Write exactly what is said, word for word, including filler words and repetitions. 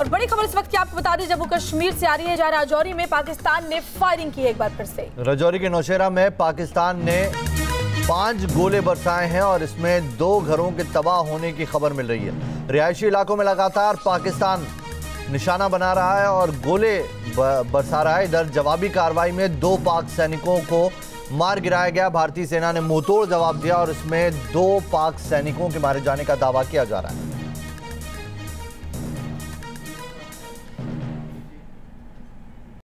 और बड़ी खबर इस वक्त की आपको बता दें, जम्मू कश्मीर से आ रही है, जहां राजौरी में पाकिस्तान ने फायरिंग की एक बार फिर से। राजौरी के नौशेरा में पाकिस्तान ने पांच गोले बरसाए हैं और इसमें दो घरों के तबाह होने की खबर मिल रही है। रिहायशी इलाकों में लगातार पाकिस्तान निशाना बना रहा है और गोले बरसा रहा है। इधर जवाबी कार्रवाई में दो पाक सैनिकों को मार गिराया गया। भारतीय सेना ने मुंहतोड़ जवाब दिया और इसमें दो पाक सैनिकों के मारे जाने का दावा किया जा रहा है।